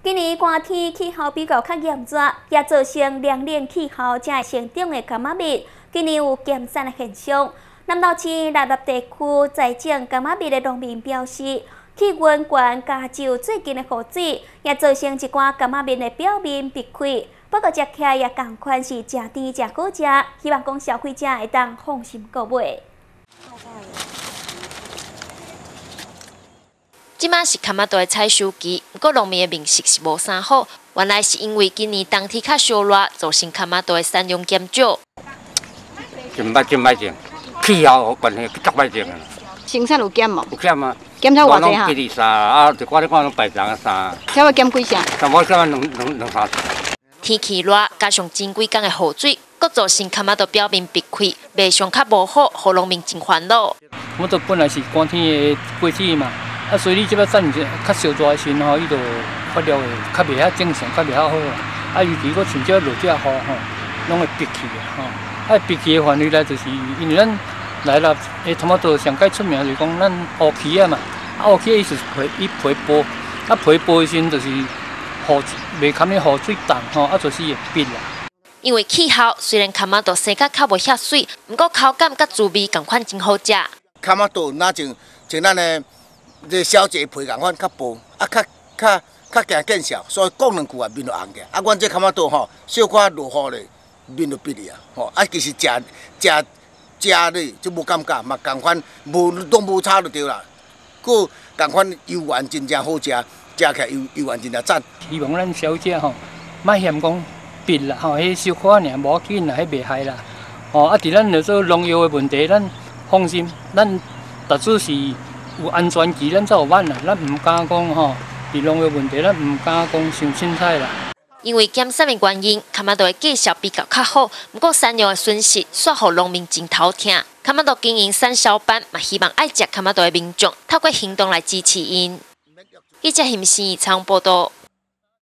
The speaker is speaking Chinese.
今年寒天气候比较较炎热，也造成凉冷气候才会生长的柑仔蜜，今年有减产的现象。南投市六合地区在种柑仔蜜的农民表示，气温悬加上最近的雨水，也造成一寡柑仔蜜的表面裂开。不过食起来也同款是食甜食好食，希望讲消费者会当放心购买。 即马是柑仔豆的采收期，不过农民的面色是无啥好。原来是因为今年冬天较烧热，造成柑仔豆的产量减少。 真歹种，气候有关系，足歹种啊。 生产有减无？ 有减啊。 减超偌济哈？ 几衫啊，就我拢白长衫。 超要减几衫？ 差不多减两三。 天气热，加上前几天的雨水，佫造成柑仔豆表面裂开，卖相较无好，互农民真烦恼。 我都本来是寒天的季节嘛。啊，所以你即摆产较烧热的时吼，伊就发料会较袂遐正常，较袂遐好啊。啊，尤其佫像这落这雨吼，拢会闭气的吼。啊，闭气的原因来就是因为咱来了，头毛豆上界出名就是讲咱乌气啊嘛。啊，乌气的意思是皮薄，啊皮薄的时阵就是雨袂堪的雨水重吼，啊就是会闭啦。 因为气候虽然柑仔豆生甲较无遐水，毋过口感甲滋味同款真好食。 柑仔豆哪像咱的。这小姐皮共款较薄，啊较惊见效，所以讲两句啊面就红起。啊，阮这柑仔豆吼，小可落雨咧，面就闭去啊。吼，啊其实食咧就无感觉，嘛共款拢无差就对啦。佫共款油丸真正好食，食起来油丸真正赞。 希望咱小姐吼，莫嫌讲闭啦，吼，迄小可尔无要紧啦，迄袂害啦。吼，啊，伫咱着做农药的问题，咱放心，咱达只是。有安全期，咱才有挽啦。咱唔敢讲吼，是农药问题，咱唔敢讲伤凊彩啦。 因为减产的原因，柑仔豆的绩效比较较好，不过产量的损失，煞互农民真头疼。柑仔豆经营产销班，嘛希望爱食柑仔豆的民众，透过行动来支持因。记者邢思采访报道。